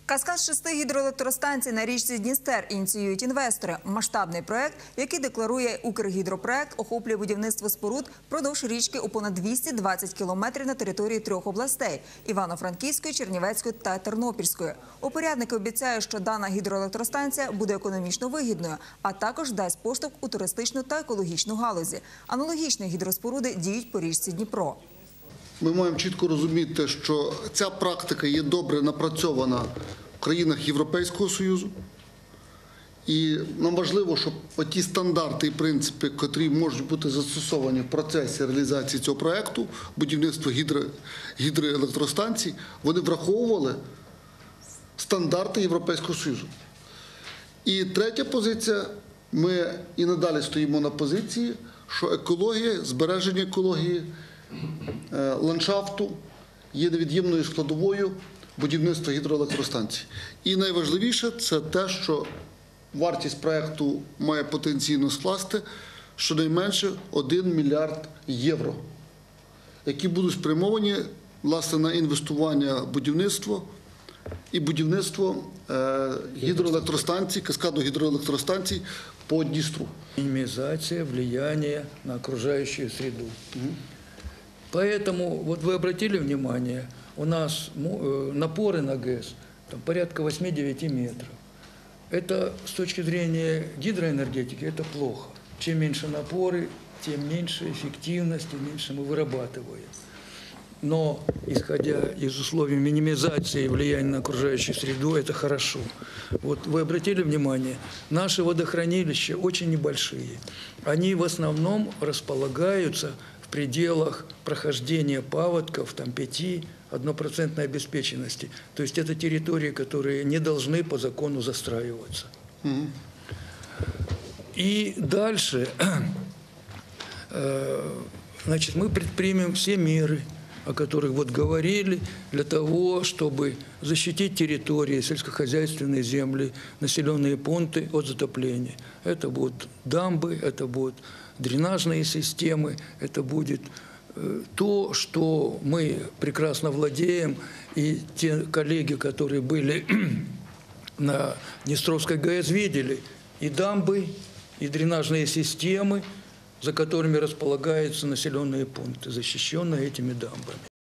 Каскад 6 гідроелектростанцій на річці Дністер ініціюють інвестори. Масштабний проект, який декларує Укргідропроект, охоплює будівництво споруд впродовж річки у понад 220 кілометрів на території 3 областей – Івано-Франківської, Чернівецької та Тернопільської. Упорядники обіцяють, що дана гідроелектростанція буде економічно вигідною, а також дасть поштовх у туристичну та екологічну галузі. Аналогічні гідроспоруди діють по річці Дніпро. Ми маємо чітко розуміти, що ця практика є добре напрацьована в країнах Європейського Союзу. І нам важливо, щоб ті стандарти і принципи, які можуть бути застосовані в процесі реалізації цього проєкту, будівництва гідроелектростанцій, вони враховували стандарти Європейського Союзу. І третя позиція, ми і надалі стоїмо на позиції, що екологія, збереження екології, ландшафту є невід'ємною складовою будівництва гідроелектростанцій. І найважливіше – це те, що вартість проєкту має потенційно скласти щонайменше 1 мільярд євро, які будуть спрямовані, власне, на інвестування в будівництво і будівництво гідроелектростанцій, каскаду гідроелектростанцій по Дністру. Минимизация влияния на окружающую среду. Поэтому, вот вы обратили внимание, у нас напоры на ГЭС там, порядка 8-9 метров. Это с точки зрения гидроэнергетики это плохо. Чем меньше напоры, тем меньше эффективности, меньше мы вырабатываем. Но, исходя из условий минимизации влияния на окружающую среду, это хорошо. Вот вы обратили внимание, наши водохранилища очень небольшие. Они в основном располагаются в пределах прохождения паводков, там 5-1% обеспеченности. То есть это территории, которые не должны по закону застраиваться. И дальше, значит, мы предпримем все меры, о которых вот говорили, для того, чтобы защитить территории, сельскохозяйственные земли, населенные пункты от затопления. Это будут дамбы, это будут дренажные системы, это будет то, что мы прекрасно владеем, и те коллеги, которые были на Днестровской ГЭС, видели и дамбы, и дренажные системы, за которыми располагаются населенные пункты, защищенные этими дамбами.